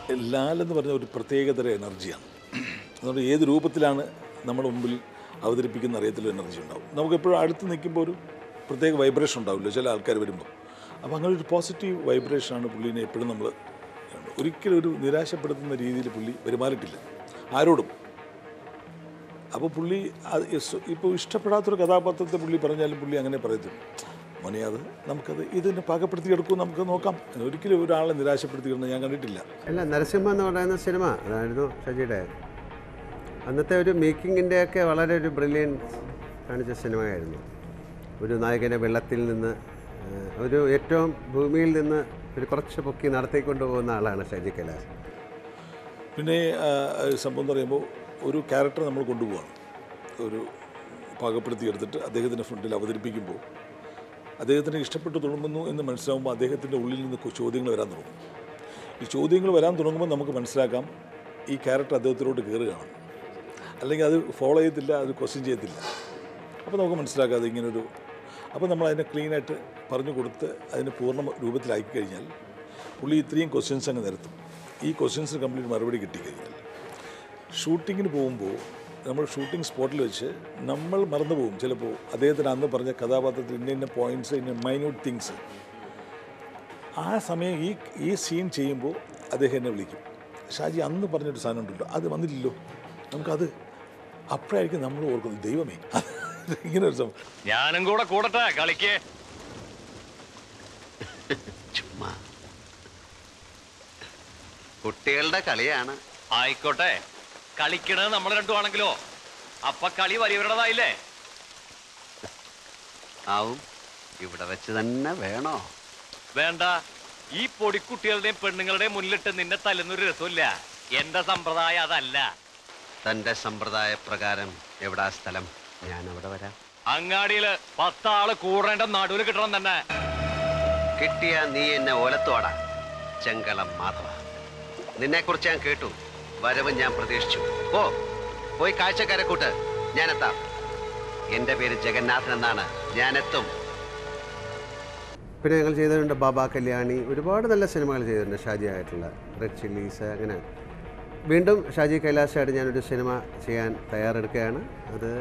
ലാലെന്ന് പറഞ്ഞ ഒരു പ്രത്യേകതര എനർജിയാണ്. അതുകൊണ്ട് ഏത് രൂപത്തിലാണ് നമ്മുടെ മുമ്പിൽ അവതരിപ്പിക്കുന്ന അറിയത്തില്ല എനർജി ഉണ്ടാവും. നമുക്കെപ്പോഴും അടുത്ത് നിൽക്കുമ്പോൾ ഒരു പ്രത്യേക വൈബ്രേഷൻ ഉണ്ടാവില്ല ചില ആൾക്കാർ വരുമ്പോൾ. അപ്പോൾ അങ്ങനെ ഒരു പോസിറ്റീവ് വൈബ്രേഷനാണ് പുള്ളീനെ എപ്പോഴും നമ്മൾ ഒരിക്കലും ഒരു നിരാശപ്പെടുത്തുന്ന രീതിയിൽ പുള്ളി പെരുമാറിയിട്ടില്ല ആരോടും. അപ്പോൾ പുള്ളി ഇപ്പോൾ ഇഷ്ടപ്പെടാത്തൊരു കഥാപാത്രത്തെ പുള്ളി പറഞ്ഞാലും പുള്ളി അങ്ങനെ പറയത്തില്ല, മോനെ അത് നമുക്കത് ഇതിനെ പാകപ്പെടുത്തിയെടുക്കും, നമുക്ക് നോക്കാം. ഒരിക്കലും ഒരാളെ നിരാശപ്പെടുത്തിയിടുന്നത് ഞാൻ കണ്ടിട്ടില്ല. അല്ല, നരസിംഹ എന്ന് പറയുന്ന സിനിമ അതായിരുന്നു ഷജിയുടെ അന്നത്തെ ഒരു മേക്കിങ്ങിൻ്റെയൊക്കെ വളരെ ഒരു ബ്രില്യൻസ് കാണിച്ച സിനിമയായിരുന്നു. ഒരു നായകനെ വെള്ളത്തിൽ നിന്ന് ഒരു ഏറ്റവും ഭൂമിയിൽ നിന്ന് ഒരു കുറച്ച് പൊക്കി നടത്തിക്കൊണ്ട് പോകുന്ന ആളാണ് ഷജി കൈലാസ്. പിന്നെ സംഭവം എന്ന് പറയുമ്പോൾ ഒരു ക്യാരക്ടർ നമ്മൾ കൊണ്ടുപോവാണ്, ഒരു പാകപ്പെടുത്തിയെടുത്തിട്ട് അദ്ദേഹത്തിൻ്റെ ഫ്രണ്ടിൽ അവതരിപ്പിക്കുമ്പോൾ അദ്ദേഹത്തിന് ഇഷ്ടപ്പെട്ടു തുടങ്ങുന്നു എന്ന് മനസ്സിലാകുമ്പോൾ അദ്ദേഹത്തിൻ്റെ ഉള്ളിൽ നിന്ന് ചോദ്യങ്ങൾ വരാൻ തുടങ്ങും. ഈ ചോദ്യങ്ങൾ വരാൻ തുടങ്ങുമ്പോൾ നമുക്ക് മനസ്സിലാക്കാം ഈ ക്യാരക്ടർ അദ്ദേഹത്തിലോട്ട് കയറുകയാണ്, അല്ലെങ്കിൽ അത് ഫോളോ ചെയ്യത്തില്ല, അത് ക്വസ്റ്റ്യൻ ചെയ്യത്തില്ല. അപ്പോൾ നമുക്ക് മനസ്സിലാക്കാം അത് ഇങ്ങനൊരു. അപ്പോൾ നമ്മൾ അതിനെ ക്ലീനായിട്ട് പറഞ്ഞു കൊടുത്ത് അതിന് പൂർണ്ണ രൂപത്തിലാക്കി കഴിഞ്ഞാൽ പുള്ളി ഇത്രയും ക്വസ്റ്റ്യൻസ് അങ്ങ് നിരത്തും. ഈ ക്വസ്റ്റ്യൻസിന് കംപ്ലീറ്റ് മറുപടി കിട്ടിക്കഴിഞ്ഞാൽ ഷൂട്ടിങ്ങിന് പോകുമ്പോൾ നമ്മൾ ഷൂട്ടിംഗ് സ്പോട്ടിൽ വെച്ച് നമ്മൾ മറന്നു പോകും ചിലപ്പോൾ അദ്ദേഹത്തിന് അന്ന് പറഞ്ഞ കഥാപാത്രത്തിൽ ഇന്ന പോയിൻറ്റ്സ്, ഇന്ന മൈന്യൂട്ട് തിങ്സ്. ആ സമയം ഈ സീൻ ചെയ്യുമ്പോൾ അദ്ദേഹം എന്നെ വിളിക്കും, ഷാജി അന്ന് പറഞ്ഞൊരു സാധനം ഉണ്ടല്ലോ അത് വന്നില്ലല്ലോ, നമുക്കത് അപ്പോഴായിരിക്കും നമ്മൾ ഓർക്കുന്നത് ദൈവമേ ഇങ്ങനെ ഒരു സംഭവം. ഞാനും കൂടെ കൂടട്ടെ കളിക്ക്. ചുമ്മാ കുട്ടികളുടെ കളിയാണ്. ആയിക്കോട്ടെ, കളിക്കണത് നമ്മൾ രണ്ടുമാണെങ്കിലോ അപ്പൊ കളി വലിയവരുടേതായില്ലേ? ആവും. ഇവിടെ വെച്ച് തന്നെ വേണോ? വേണ്ട, ഈ പൊടിക്കുട്ടികളുടെയും പെണ്ണുങ്ങളുടെയും മുന്നിലിട്ട് നിന്നെ തല്ലുന്നൊരു രസമില്ല. എന്റെ സമ്പ്രദായം അതല്ല. തന്റെ സമ്പ്രദായ പ്രകാരം എവിടാ സ്ഥലം? ഞാൻ അവിടെ വരാം. അങ്ങാടിയില് 10 ആള് കൂടേണ്ട നടുവിൽ കിട്ടണം തന്നെ. കിട്ടിയ നീ എന്നെ ഓലത്തോടാ ചെങ്കളം മാധവ. നിന്നെ കുറിച്ച് ഞാൻ കേട്ടു, വരവ് ഞാൻ പ്രതീക്ഷിച്ചു. പോയി കാഴ്ചക്കാരെ കൂട്ട്, ഞാനെത്താം. എന്റെ പേര് ജഗന്നാഥൻ എന്നാണ്, ഞാനെത്തും. പിന്നെ ഞങ്ങൾ ചെയ്തിട്ടുണ്ട് ബാബ കല്യാണി, ഒരുപാട് നല്ല സിനിമകൾ ചെയ്തിട്ടുണ്ട് ഷാജി ആയിട്ടുള്ള, റെഡ് ചില്ലീസ്. അങ്ങനെ വീണ്ടും ഷാജി കൈലാസായിട്ട് ഞാനൊരു സിനിമ ചെയ്യാൻ തയ്യാറെടുക്കുകയാണ്. അത്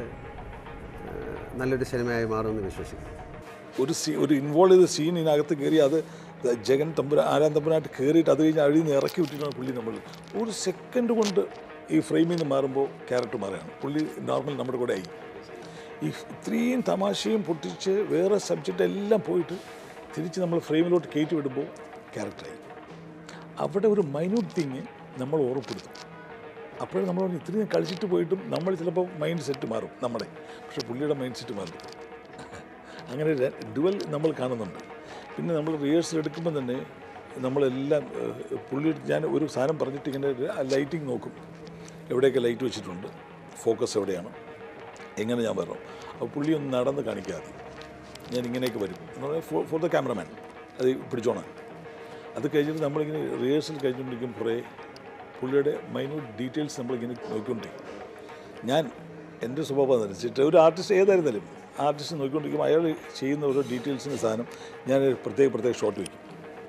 നല്ലൊരു സിനിമയായി മാറുമെന്ന് വിശ്വസിക്കുന്നു. ഒരു ഇൻവോൾവ് ചെയ്ത സീൻ ഇതിനകത്ത് കയറി അത് ജഗൻ ആരാം തമ്പുരാനായിട്ട് കയറിയിട്ട് അത് കഴിഞ്ഞ് അഴിയിൽ നിന്ന് ഇറക്കി വിട്ടിട്ടാണ് പുള്ളി. നമ്മൾ ഒരു സെക്കൻഡ് കൊണ്ട് ഈ ഫ്രെയിമിൽ നിന്ന് മാറുമ്പോൾ ക്യാരക്ടർ മാറുകയാണ്. പുള്ളി നോർമൽ നമ്മുടെ കൂടെ ആയി. ഈ ഇത്രയും തമാശയും പൊട്ടിച്ച് വേറെ സബ്ജക്റ്റ് എല്ലാം പോയിട്ട് തിരിച്ച് നമ്മൾ ഫ്രെയിമിലോട്ട് കയറ്റി വിടുമ്പോൾ ക്യാരക്ടറായി. അവിടെ ഒരു മൈന്യൂട്ട് തിങ് നമ്മൾ ഓർമ്മപ്പെടുത്തും. അപ്പോഴും നമ്മൾ ഇത്രയും കളിച്ചിട്ട് പോയിട്ടും നമ്മൾ ചിലപ്പോൾ മൈൻഡ് സെറ്റ് മാറും നമ്മുടെ, പക്ഷേ പുള്ളിയുടെ മൈൻഡ് സെറ്റ് മാറും. അങ്ങനെ ഡുവൽ നമ്മൾ കാണുന്നുണ്ട്. പിന്നെ നമ്മൾ റിഹേഴ്സൽ എടുക്കുമ്പോൾ തന്നെ നമ്മളെല്ലാം പുള്ളി ഞാൻ ഒരു സാധനം പറഞ്ഞിട്ട് ഇങ്ങനെ ലൈറ്റിങ് നോക്കും, എവിടെയൊക്കെ ലൈറ്റ് വെച്ചിട്ടുണ്ട്, ഫോക്കസ് എവിടെയാണ്, എങ്ങനെ ഞാൻ വരണം. അപ്പോൾ പുള്ളി ഒന്ന് നടന്ന് കാണിക്കാതെ ഞാൻ ഇങ്ങനെയൊക്കെ വരും എന്ന് പറഞ്ഞാൽ ഫോർ ദ ക്യാമറമാൻ അത് പിടിച്ചോണാൻ. അത് കഴിഞ്ഞിട്ട് നമ്മളിങ്ങനെ റിഹേഴ്സൽ കഴിഞ്ഞുകൊണ്ടിരിക്കും കുറേ പുള്ളിയുടെ മൈന്യൂട്ട് ഡീറ്റെയിൽസ് നമ്മളിങ്ങനെ നോക്കിക്കൊണ്ടിരിക്കും. ഞാൻ എൻ്റെ സ്വഭാവം അനുസരിച്ചിട്ട് ഒരു ആർട്ടിസ്റ്റ് ഏതായിരുന്നാലും ആർട്ടിസ്റ്റ് നോക്കിക്കൊണ്ടിരിക്കുമ്പോൾ അയാൾ ചെയ്യുന്ന ഓരോ ഡീറ്റെയിൽസിൻ്റെ സാധനം ഞാൻ പ്രത്യേക ഷോട്ട് വയ്ക്കും,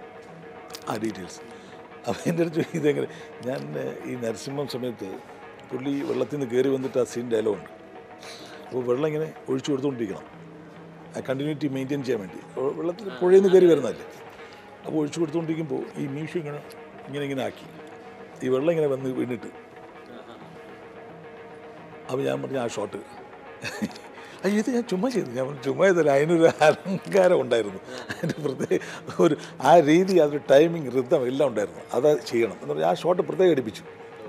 ആ ഡീറ്റെയിൽസ്. അപ്പോൾ എൻ്റെ അടുത്ത് ഇതെങ്ങനെ ഞാൻ ഈ നരസിംഹം സമയത്ത് പുള്ളി വെള്ളത്തിൽ നിന്ന് കയറി വന്നിട്ട് ആ സീൻ ഡയലോഗുണ്ട്. അപ്പോൾ വെള്ളം ഇങ്ങനെ ഒഴിച്ചു കൊടുത്തുകൊണ്ടിരിക്കണം, ആ കണ്ടിന്യൂറ്റി മെയിൻറ്റെയിൻ ചെയ്യാൻ വേണ്ടി. വെള്ളത്തിൽ പുഴയിൽ നിന്ന് കയറി വരുന്നതല്ലേ, അപ്പോൾ ഒഴിച്ചു കൊടുത്തുകൊണ്ടിരിക്കുമ്പോൾ ഈ മീശ ഇങ്ങനെ ആക്കി ഈ വെള്ളം ഇങ്ങനെ വന്ന് വീണിട്ട്. അപ്പോൾ ഞാൻ പറഞ്ഞ ആ ഷോട്ട് ഇത് ഞാൻ ചുമ്മാ ചെയ്തു. ഞാൻ ചുമ്മാ ചെയ്തല്ല, അതിനൊരു അലങ്കാരം ഉണ്ടായിരുന്നു, അതിൻ്റെ പ്രത്യേക ഒരു ആ രീതി, അതൊരു ടൈമിങ്, റിതം എല്ലാം ഉണ്ടായിരുന്നു. അത് ചെയ്യണം എന്ന് പറഞ്ഞാൽ ആ ഷോട്ട് പ്രത്യേകം അടിപ്പിച്ചു.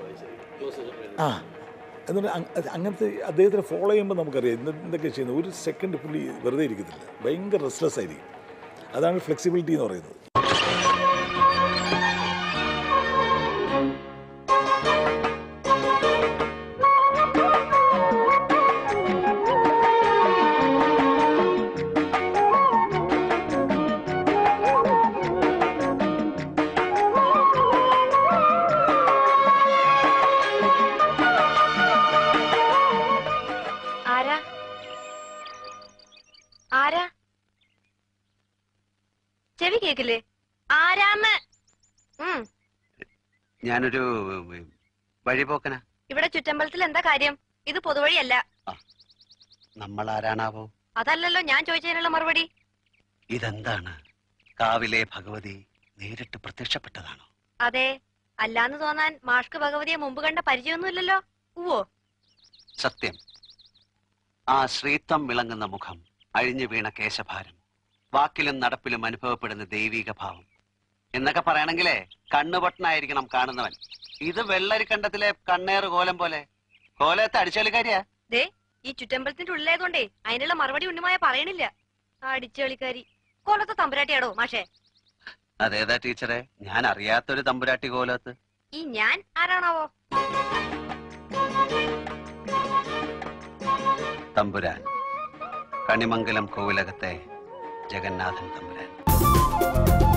എന്ന് പറഞ്ഞാൽ അങ്ങനത്തെ അദ്ദേഹത്തിനെ ഫോളോ ചെയ്യുമ്പോൾ നമുക്കറിയാം എന്തൊക്കെ ചെയ്യുന്നത്. ഒരു സെക്കൻഡ് പുള്ളി വെറുതെ ഇരിക്കത്തില്ല, ഭയങ്കര റെസ്റ്റ്ലെസ് ആയിരിക്കും. അതാണ് ഫ്ലെക്സിബിലിറ്റി എന്ന് പറയുന്നത്. ചെവി കേക്കില്ലേ? ആരാമ ഞാനൊരു വഴിപോക്കനാ. ഇവിടെ ചുറ്റമ്പലത്തിൽ എന്താ കാര്യം? ഇത് പൊതുവഴിയല്ല. നമ്മൾ ആരാണാവോ? അതല്ലല്ലോ ഞാൻ ചോദിച്ചതിനുള്ള മറുപടി. ഇതെന്താണ്? കാവിലെ ഭഗവതി നേരിട്ട് പ്രത്യക്ഷപ്പെട്ടതാണോ? അതെ. അല്ലാന്ന് തോന്നാൻ മാഷ്ക്ക് ഭഗവതിയെ മുമ്പ് കണ്ട പരിചയമൊന്നുമില്ലല്ലോ. ഉവ്വോ? സത്യം. ആ ശ്രീത്വം വിളങ്ങുന്ന മുഖം, അഴിഞ്ഞു വീണ കേശഭാരം, വാക്കിലും നടപ്പിലും അനുഭവപ്പെടുന്ന ദൈവിക ഭാവം എന്നൊക്കെ പറയണെങ്കിലേ കണ്ണുപൊട്ടനായിരിക്കണം കാണുന്നവൻ. ഇത് വെള്ളരിക്കണ്ടത്തിലെ കണ്ണേറ് കോലം പോലെ. കോലത്തെ അടിച്ചളിക്കാരിയാ. ദേ, ഈ ചുറ്റമ്പലത്തിന്റെ ഉള്ളിലായതുകൊണ്ടേ അതിനുള്ള മറുപടി ഉണ്ണിമായ പറയണില്ല. അടിച്ചളിക്കാരി. കോലത്തെ തമ്പുരാട്ടിയാടോ മാഷേ? അതേതാ ടീച്ചറെ? ഞാൻ അറിയാത്തൊരു തമ്പുരാട്ടി കോലത്ത്. ഈ ഞാൻ ആരാണാവോ? തമ്പുരാൻ, കണിമംഗലം കോവിലകത്തെ ജഗന്നാഥൻ തമ്പുരാൻ.